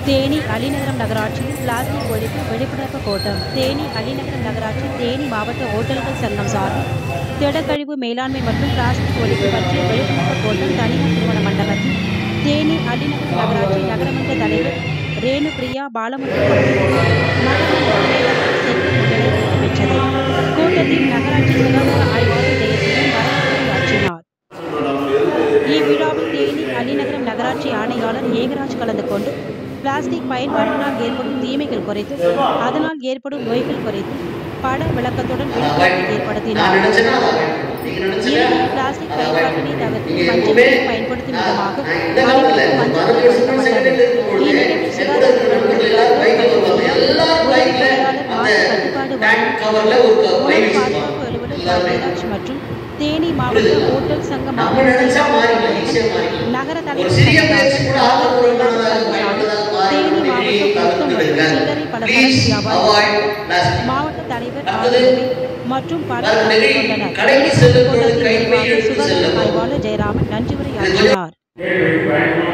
தேனி அலிநகரம் நகராட்சியில் பிளாஸ்டிக் ஒழிப்பு விழிப்புணர்வு கூட்டம். தேனி அலிநகரம் நகராட்சி தேனி மாவட்ட ஓட்டல்கள் சங்கம் சார்பில் திடக்கழிவு மேலாண்மை மற்றும் பிளாஸ்டிக் ஒழிப்பு பற்றிய விழிப்புணர்வு கூட்டம் தனியார் திருமண மண்டபத்தில் தேனி அலிநகரம் நகராட்சி நகரமன்ற தலைவர் ரேணு பிரியா பாலமுருகன் நடைபெற்றது. கூட்டத்தில் நகராட்சி சுகாதார ஆய்வாளர் ஜெயசீலன் வரவேற்புரையாற்றினார். இவ்விழாவில் தேனி அலிநகரம் நகராட்சி ஆணையாளர் ஏகராஜ் கலந்து கொண்டு பிளாஸ்டிக் பயன்பாட்டினால் ஏற்படும் தீமைகள் குறித்து அதனால் ஏற்படும் நோய்கள் குறித்து பட விளக்கத்துடன் விழிப்புணர்வு ஏற்படுத்தினார். பிளாஸ்டிக் பயன்பாட்டினை தவிர்த்து மஞ்சள் பயன்படுத்தும் விதமாக அனைவருக்கும் மஞ்சள் கொடுக்கப்பட்டது. இந்நிகழ்வில் சுகாதார கட்டுப்பாடு உணவு பாதுகாப்பு அலுவலர் ஜெயராஜ் மற்றும் தேனி மாவட்ட ஓட்டல் சங்க மாவட்ட நகர தலைவர் தேனி மாவட்ட சில்லறை பலசரக்கு வியாபாரி மாவட்ட தலைவர் மற்றும் பலர் கலந்து கொண்டனர். சுகாதார ஆய்வாளர் ஜெயராமன் நன்றி உரையாற்றினார்.